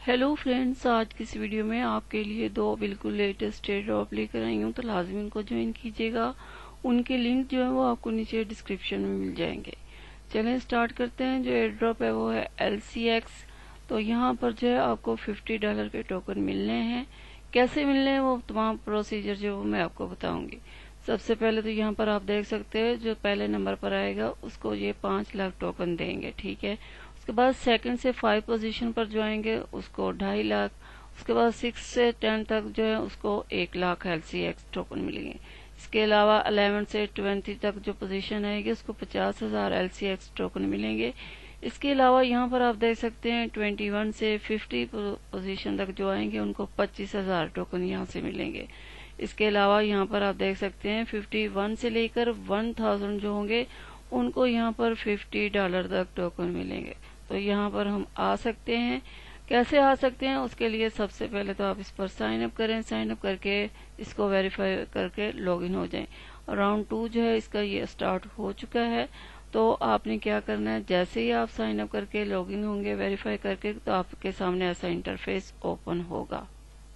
Hello friends, आज की इस वीडियो में आपके लिए दो बिल्कुल लेटेस्ट एयर ड्रॉप लेकर आई हूँ, तो लाजमी उनको ज्वाइन कीजिएगा। उनके लिंक जो है वो आपको नीचे डिस्क्रिप्शन में मिल जाएंगे। चलें स्टार्ट करते हैं। जो एयर ड्रॉप है वो है LCX। तो यहाँ पर जो है आपको $50 के टोकन मिलने हैं। कैसे मिलने हैं वो तमाम प्रोसीजर जो मैं आपको बताऊंगी। सबसे पहले तो यहाँ पर आप देख सकते हैं जो पहले नंबर पर आएगा उसको ये 5 लाख टोकन देंगे, ठीक है। उसके बाद सेकंड से 5 पोजीशन पर जो आएंगे उसको 2.5 लाख। उसके बाद 6 से 10 तक जो है उसको 1 लाख LCX टोकन मिलेंगे। इसके अलावा 11 से 20 तक जो पोजीशन आएगी उसको 50,000 LCX टोकन मिलेंगे। इसके अलावा यहाँ पर आप देख सकते हैं 21 से 50 पोजीशन तक जो आएंगे उनको 25,000 टोकन यहाँ से मिलेंगे। इसके अलावा यहाँ पर आप देख सकते हैं 51 से लेकर 1000 जो होंगे उनको यहाँ पर $50 तक टोकन मिलेंगे। तो यहाँ पर हम आ सकते हैं। कैसे आ सकते हैं उसके लिए सबसे पहले तो आप इस पर साइन अप करें। साइन अप करके इसको वेरीफाई करके लॉगिन हो जाएं। राउंड 2 जो है इसका ये स्टार्ट हो चुका है। तो आपने क्या करना है, जैसे ही आप साइन अप करके लॉगिन होंगे वेरीफाई करके, तो आपके सामने ऐसा इंटरफेस ओपन होगा।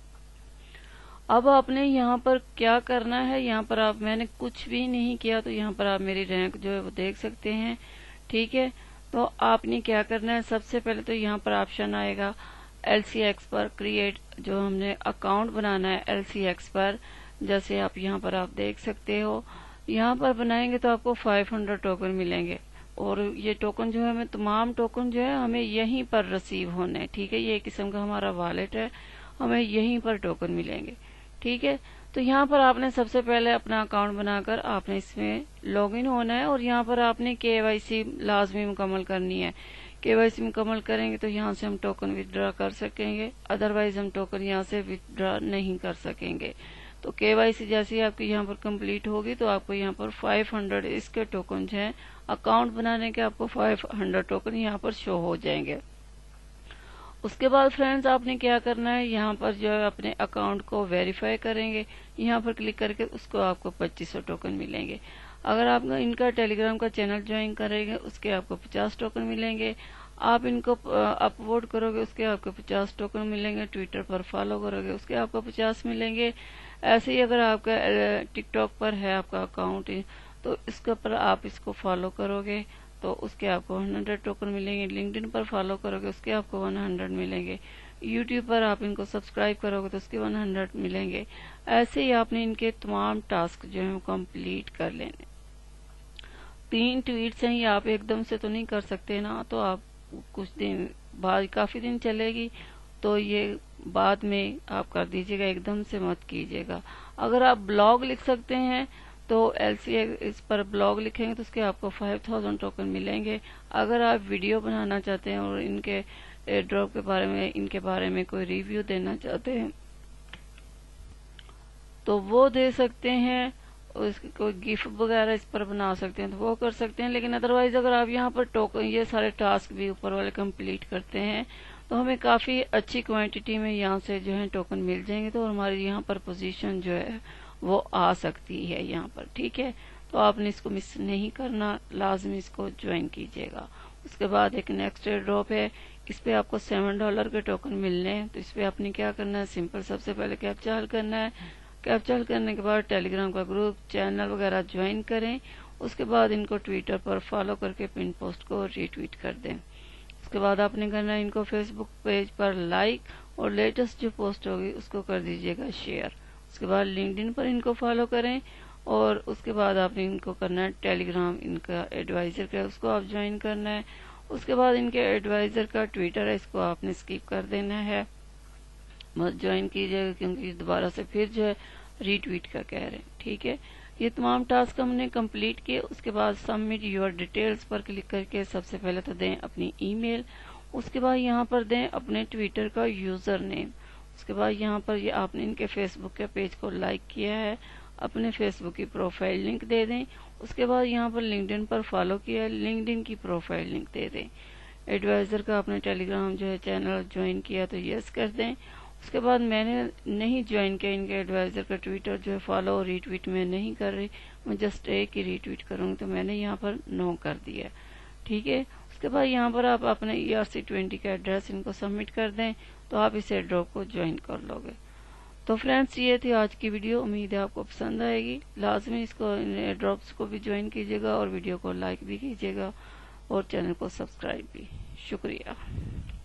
अब आपने यहाँ पर क्या करना है, यहाँ पर आप मैंने कुछ भी नहीं किया, तो यहाँ पर आप मेरी रैंक जो है वो देख सकते हैं, ठीक है। तो आपने क्या करना है, सबसे पहले तो यहाँ पर ऑप्शन आएगा LCX पर क्रिएट, जो हमने अकाउंट बनाना है LCX पर। जैसे आप यहाँ पर आप देख सकते हो, यहाँ पर बनाएंगे तो आपको 500 टोकन मिलेंगे। और ये टोकन जो है हमें तमाम टोकन जो है हमें यहीं पर रिसीव होने हैं, ठीक है। ये एक किस्म का हमारा वॉलेट है, हमें यहीं पर टोकन मिलेंगे, ठीक है। तो यहाँ पर आपने सबसे पहले अपना अकाउंट बनाकर आपने इसमें लॉगिन होना है और यहाँ पर आपने KYC लाजमी मुकम्मल करनी है। KYC मुकम्मल करेंगे तो यहाँ से हम टोकन विथड्रॉ कर सकेंगे, अदरवाइज हम टोकन यहाँ से विथड्रॉ नहीं कर सकेंगे। तो KYC जैसे ही आपकी यहाँ पर कंप्लीट होगी तो आपको यहाँ पर 500 इसके टोकन जो है अकाउंट बनाने के आपको 500 टोकन यहाँ पर शो हो जाएंगे। उसके बाद फ्रेंड्स आपने क्या करना है, यहाँ पर जो है अपने अकाउंट को वेरीफाई करेंगे। यहाँ पर क्लिक करके उसको आपको 2500 टोकन मिलेंगे। अगर आप इनका टेलीग्राम का चैनल ज्वाइन करेंगे उसके आपको 50 टोकन मिलेंगे। आप इनको अपलोड करोगे उसके आपको 50 टोकन मिलेंगे। ट्विटर पर फॉलो करोगे उसके आपको 50 मिलेंगे। ऐसे ही अगर आपका टिकटॉक पर है आपका अकाउंट तो इसके ऊपर आप इसको फॉलो करोगे तो उसके आपको 100 टोकन मिलेंगे। लिंक्डइन पर फॉलो करोगे उसके आपको 100 मिलेंगे। यूट्यूब पर आप इनको सब्सक्राइब करोगे तो उसके 100 मिलेंगे। ऐसे ही आपने इनके तमाम टास्क जो है कंप्लीट कर लेने। 3 ट्वीट्स हैं, ये आप एकदम से तो नहीं कर सकते ना, तो आप कुछ दिन बाद, काफी दिन चलेगी तो ये बाद में आप कर दीजिएगा, एकदम से मत कीजिएगा। अगर आप ब्लॉग लिख सकते हैं तो LCX इस पर ब्लॉग लिखेंगे तो उसके आपको 5000 टोकन मिलेंगे। अगर आप वीडियो बनाना चाहते हैं और इनके एयर ड्रॉप के बारे में, इनके बारे में कोई रिव्यू देना चाहते हैं तो वो दे सकते हैं। कोई गिफ्ट वगैरह इस पर बना सकते हैं तो वो कर सकते हैं। लेकिन अदरवाइज अगर आप यहाँ पर टोकन ये सारे टास्क भी ऊपर वाले कंप्लीट करते हैं तो हमें काफी अच्छी क्वांटिटी में यहाँ से जो है टोकन मिल जाएंगे। तो हमारी यहाँ पर पोजीशन जो है वो आ सकती है यहाँ पर, ठीक है। तो आपने इसको मिस नहीं करना, लाजमी इसको ज्वाइन कीजिएगा। उसके बाद एक नेक्स्ट एयर ड्रॉप है, इस पे आपको $7 के टोकन मिलने हैं। तो इस पे आपने क्या करना है, सिंपल सबसे पहले कैप्चा हल करना है। कैप्चा हल करने के बाद टेलीग्राम का ग्रुप, चैनल वगैरह ज्वाइन करें। उसके बाद इनको ट्विटर पर फॉलो करके पिन पोस्ट को रीट्वीट कर दें। उसके बाद आपने करना है इनको फेसबुक पेज पर लाइक और लेटेस्ट जो पोस्ट होगी उसको कर दीजिएगा शेयर। उसके बाद लिंक्डइन पर इनको फॉलो करें और उसके बाद आपने इनको करना है टेलीग्राम, इनका एडवाइजर का उसको आप ज्वाइन करना है। उसके बाद इनके एडवाइजर का ट्विटर है, इसको आपने स्किप कर देना है, मत ज्वाइन कीजिएगा क्योंकि दोबारा से फिर जो है रीट्वीट का कह रहे हैं, ठीक है। ये तमाम टास्क हमने कंप्लीट किए। उसके बाद सबमिट योर डिटेल्स पर क्लिक करके सबसे पहले तो दें अपनी ईमेल। उसके बाद यहाँ पर दें अपने ट्विटर का यूजर नेम। उसके बाद यहाँ पर ये आपने इनके फेसबुक के पेज को लाइक किया है, अपने फेसबुक की प्रोफाइल लिंक दे दें। उसके बाद यहाँ पर लिंक्डइन पर फॉलो किया है, लिंक्डइन की प्रोफाइल लिंक दे दें। एडवाइजर का अपने टेलीग्राम जो है चैनल ज्वाइन किया तो यस कर दें। उसके बाद मैंने नहीं ज्वाइन किया इनके एडवाइजर का ट्विटर जो है फॉलो और रीट्वीट में नहीं कर रही, मैं जस्ट एक ही रीट्वीट करूँगी तो मैंने यहाँ पर नो कर दिया, ठीक है। اس کے بعد یہاں پر آپ اپنے ERC20 کا ایڈریس ان کو سبمٹ کر دیں تو آپ اس ایئر ڈراپ کو جوائن کر لو گے۔ تو فرینڈس یہ تھی آج کی ویڈیو، امید ہے آپ کو پسند آئے گی۔ لازمی اس کو ایئر ڈراپس کو بھی جوائن کیجیے گا اور ویڈیو کو لائک بھی کیجیے گا اور چینل کو سبسکرائب بھی۔ شکریہ۔